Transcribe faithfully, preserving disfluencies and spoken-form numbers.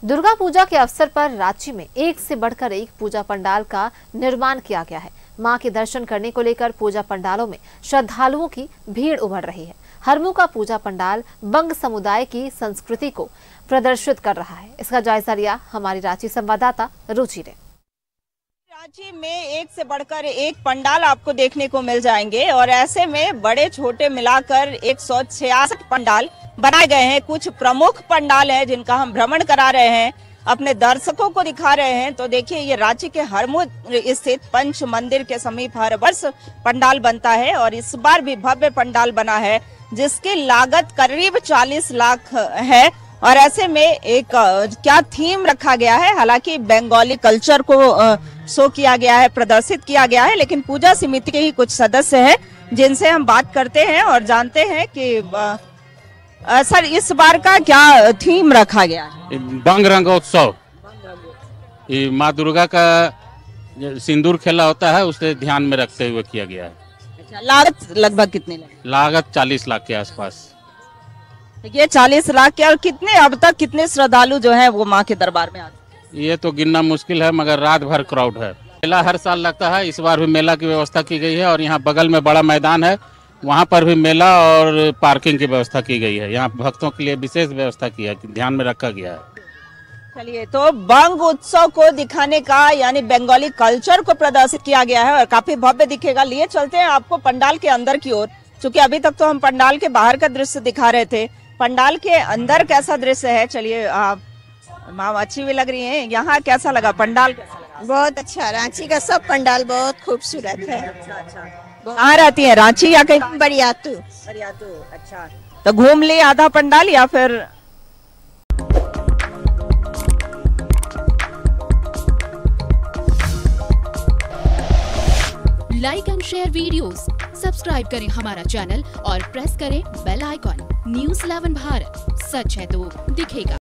दुर्गा पूजा के अवसर पर रांची में एक से बढ़कर एक पूजा पंडाल का निर्माण किया गया है। मां के दर्शन करने को लेकर पूजा पंडालों में श्रद्धालुओं की भीड़ उमड़ रही है। हरमू का पूजा पंडाल बंग समुदाय की संस्कृति को प्रदर्शित कर रहा है। इसका जायजा लिया हमारी रांची संवाददाता रुचि ने। रांची में एक से बढ़कर एक पंडाल आपको देखने को मिल जाएंगे और ऐसे में बड़े छोटे मिलाकर एक सौ छियासठ पंडाल बनाए गए हैं। कुछ प्रमुख पंडाल हैं जिनका हम भ्रमण करा रहे हैं, अपने दर्शकों को दिखा रहे हैं। तो देखिए, ये रांची के हरमू स्थित पंच मंदिर के समीप हर वर्ष पंडाल बनता है और इस बार भी भव्य पंडाल बना है जिसकी लागत करीब चालीस लाख है। और ऐसे में एक क्या थीम रखा गया है, हालांकि बंगाली कल्चर को शो किया गया है, प्रदर्शित किया गया है, लेकिन पूजा समिति के ही कुछ सदस्य हैं जिनसे हम बात करते हैं और जानते हैं कि आ, आ, सर इस बार का क्या थीम रखा गया है? बंग रंगोत्सव। ये माँ दुर्गा का सिंदूर खेला होता है, उसे ध्यान में रखते हुए किया गया है। अच्छा, लागत लगभग कितनी लगी? लागत चालीस लाख के आसपास। ये चालीस लाख के। और कितने अब तक कितने श्रद्धालु जो हैं वो माँ के दरबार में आते? ये तो गिनना मुश्किल है, मगर रात भर क्राउड है। मेला हर साल लगता है, इस बार भी मेला की व्यवस्था की गई है और यहाँ बगल में बड़ा मैदान है, वहाँ पर भी मेला और पार्किंग की व्यवस्था की गई है। यहाँ भक्तों के लिए विशेष व्यवस्था की है, ध्यान में रखा गया है। चलिए, तो बंग उत्सव को दिखाने का यानी बंगाली कल्चर को प्रदर्शित किया गया है और काफी भव्य दिखेगा। लिए चलते हैं आपको पंडाल के अंदर की ओर, क्योंकि अभी तक तो हम पंडाल के बाहर का दृश्य दिखा रहे थे। पंडाल के अंदर कैसा दृश्य है, चलिए। आप माँ अच्छी भी लग रही हैं, यहाँ कैसा लगा पंडाल? कैसा लगा? बहुत अच्छा, रांची का सब पंडाल बहुत खूबसूरत है। अच्छा अच्छा। कहाँ रहती है, रांची या कहीं? बरियातू। बरियातू, अच्छा। तो घूम ले आधा पंडाल या फिर? Like and share videos, subscribe करें हमारा चैनल और प्रेस करें bell icon. News eleven Bharat, सच है तो दिखेगा।